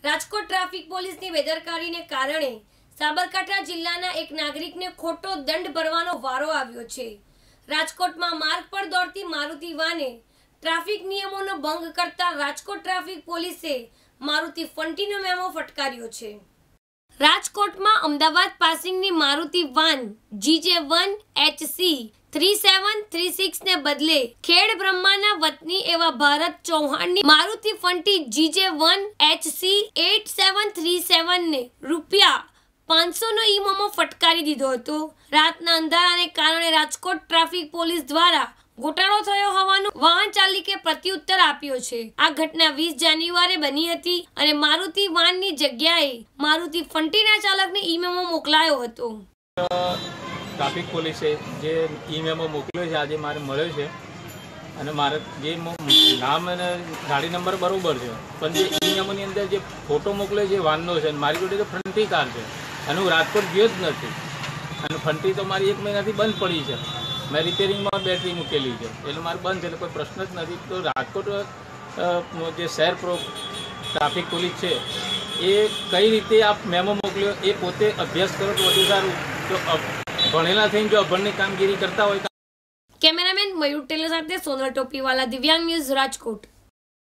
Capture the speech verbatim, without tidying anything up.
Rajkot traffic પોલીસની બેદરકારીને કારણે સાબરકાંઠા જિલ્લાના એક નાગરિકને ખોટો દંડ ભરવાનો વારો આવ્યો છે। રાજકોટમાં માર્ગ પર દોડતી મારુતિ વાને ટ્રાફિક નિયમોનો ભંગ કરતા રાજકોટ ટ્રાફિક પોલીસે મારુતિ ફંટીનો મેમો ફટકાર્યો છે। રાજકોટમાં અમદાવાદ પાસિંગની Maruti van G J one H C three seven three six ને બદલે ખેડ બ્રહ્માના વતની એવા ભારત ચૌહાણની મારુતિ ફંટી G J one H C eight seven three seven ને રૂપિયા પાંચસો નો ઈ મેમો ફટકારી દીધો હતો। રાતના અંધારાને કારણે રાજકોટ ટ્રાફિક પોલીસ દ્વારા ગોટાળો થયો હોવાનું વાહન ચાલકે પ્રત્યુત્તર આપ્યો છે। આ ઘટના વીસ જાન્યુઆરીએ બની હતી અને મારુતિ વાનની જગ્યાએ મારુતિ ફંટીના ચાલકને ઈ મેમો મોકલાયો હતો। ટ્રાફિક પોલીસે જે ઈ મેમો મોકલ્યો છે આજે મારે મળ્યો છે અને મારે જે નામ અને ગાડી નંબર બરોબર છે, પણ જે ઈ મેમોની અંદર જે ફોટો મોકલ્યો છે વાનનો છે, મારી જોડે તો ફંટી કાર છે અને હું રાજકોટ ગયો જ નથી અને ફંટી તો મારી એક મહિનાથી બંધ પડી છે। મેં રિપેરિંગમાં બેટરી મૂકેલી છે એટલે મારે બંધ છે એટલે કોઈ પ્રશ્ન જ નથી। તો રાજકોટ જે શહેર પ્રો ટ્રાફિક પોલીસ છે એ કઈ રીતે આ મેમો મોકલ્યો એ પોતે અભ્યાસ કરો તો વધુ સારું। જો ભણેલા થઈને જો અભણની કામગીરી કરતા હોય। કેમેરામેન મયુર ટેલર સાથે સોનલ ટોપીવાલા, દિવ્યાંગ ન્યૂઝ, રાજકોટ।